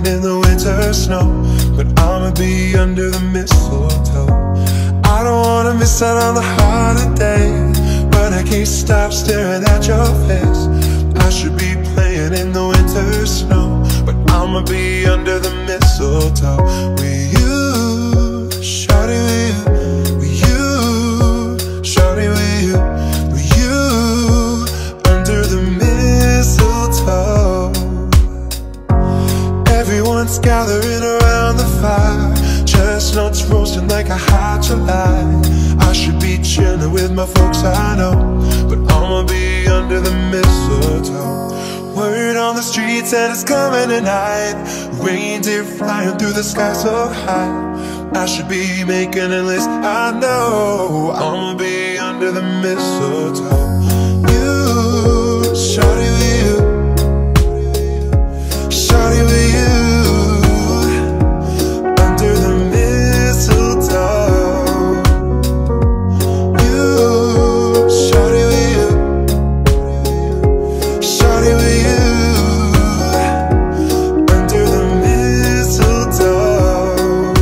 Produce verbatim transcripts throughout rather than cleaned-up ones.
in the winter snow, but I'ma be under the mistletoe. I don't wanna miss out on the holiday, but I can't stop staring at your face. I should be playing in the winter snow, but I'ma be under the mistletoe. With you, shawty, with you, with you, shawty, with you, with you, under the mistletoe. Everyone's gathering around the fire, chestnuts roasting like a hot July. I should be chilling with my folks, I know, but I'ma be under the mistletoe. Word on the streets that it's coming tonight, reindeer flying through the sky so high. I should be making a list, I know, I'ma be under the mistletoe. You, shawty, with you, shawty, with you, under the mistletoe. You, shawty, with you, shawty, with you, under the mistletoe.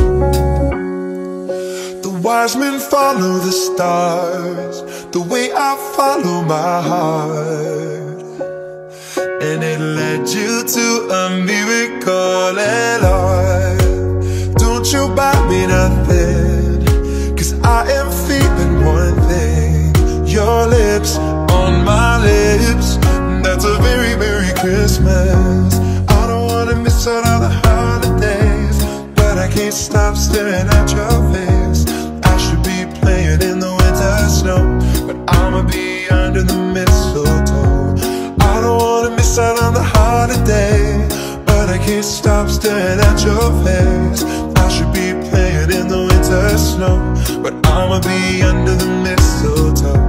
The wise men follow the stars the way I follow my heart, and it led you to a miracle and Lord, don't you buy me nothing, cause I am feeling one thing. Your lips on my lips, that's a very Merry Christmas. I don't wanna miss out on the holidays, but I can't stop staring at your face. I should be playing in the winter snow, but I'ma be under the mistletoe. I don't wanna miss out on the holiday, but I can't stop staring at your face. I should be playing in the winter snow, but I'ma be under the mistletoe.